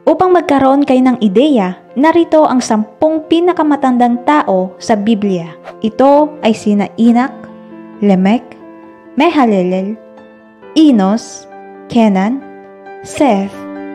Upang magkaroon kayo ng ideya, narito ang 10 pinakamatandang tao sa Biblia. Ito ay sina Enoch, Lamech, Mahalalel, Enos, Kenan, Seth,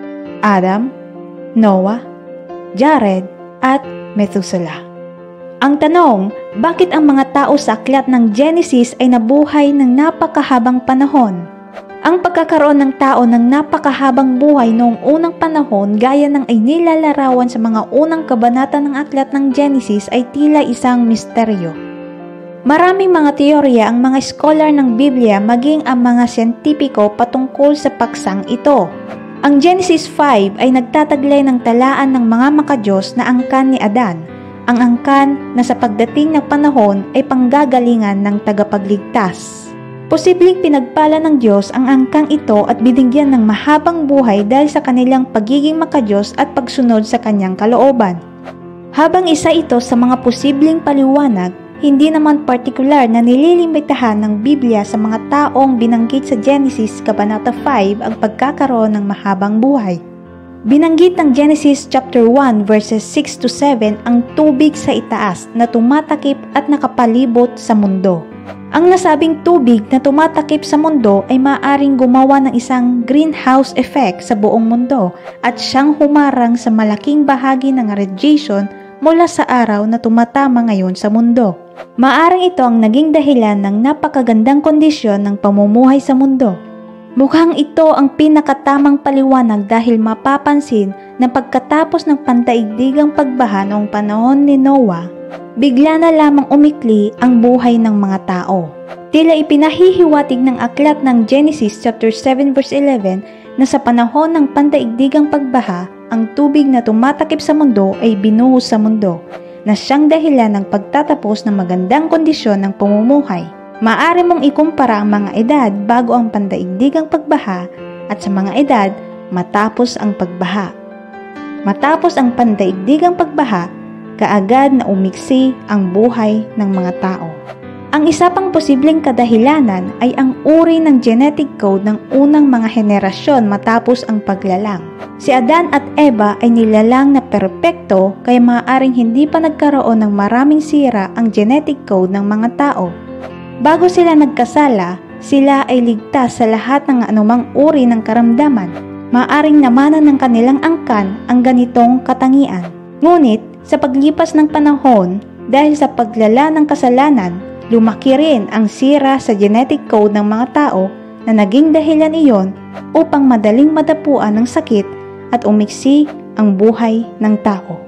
Adam, Noah, Jared, at Methuselah. Ang tanong, bakit ang mga tao sa aklat ng Genesis ay nabuhay ng napakahabang panahon? Ang pagkakaroon ng tao ng napakahabang buhay noong unang panahon gaya ng ay nilalarawan sa mga unang kabanata ng aklat ng Genesis ay tila isang misteryo. Maraming mga teorya ang mga scholar ng Biblia maging ang mga siyentipiko patungkol sa paksang ito. Ang Genesis 5 ay nagtataglay ng talaan ng mga makadiyos na angkan ni Adan, ang angkan na sa pagdating ng panahon ay panggagalingan ng tagapagligtas. Posibleng pinagpala ng Diyos ang angkang ito at binigyan ng mahabang buhay dahil sa kanilang pagiging makadiyos at pagsunod sa kanyang kalooban. Habang isa ito sa mga posibleng paliwanag, hindi naman partikular na nililimitahan ng Biblia sa mga taong binanggit sa Genesis Kabanata 5 ang pagkakaroon ng mahabang buhay. Binanggit ng Genesis chapter 1 verses 6 to 7 ang tubig sa itaas na tumatakip at nakapalibot sa mundo. Ang nasabing tubig na tumatakip sa mundo ay maaaring gumawa ng isang greenhouse effect sa buong mundo at siyang humarang sa malaking bahagi ng radiation mula sa araw na tumatama ngayon sa mundo. Maaaring ito ang naging dahilan ng napakagandang kondisyon ng pamumuhay sa mundo. Mukhang ito ang pinakatamang paliwanag dahil mapapansin na pagkatapos ng pandaigdigang pagbaha noong panahon ni Noah, bigla na lamang umikli ang buhay ng mga tao. Tila ipinahihiwatig ng aklat ng Genesis chapter 7 verse 11 na sa panahon ng pandaigdigang pagbaha, ang tubig na tumatakip sa mundo ay binuhos sa mundo, na siyang dahilan ng pagtatapos ng magandang kondisyon ng pamumuhay. Maaari mong ikumpara ang mga edad bago ang pandaigdigang pagbaha at sa mga edad matapos ang pagbaha. Matapos ang pandaigdigang pagbaha, kaagad na umiksi ang buhay ng mga tao. Ang isa pang posibleng kadahilanan ay ang uri ng genetic code ng unang mga henerasyon matapos ang paglalang. Si Adan at Eva ay nilalang na perpekto kaya maaaring hindi pa nagkaroon ng maraming sira ang genetic code ng mga tao. Bago sila nagkasala, sila ay ligtas sa lahat ng anumang uri ng karamdaman. Maaaring namanan ng kanilang angkan ang ganitong katangian. Ngunit, sa paglipas ng panahon, dahil sa paglala ng kasalanan, lumaki rin ang sira sa genetic code ng mga tao na naging dahilan iyon upang madaling madapuan ng sakit at umiksi ang buhay ng tao.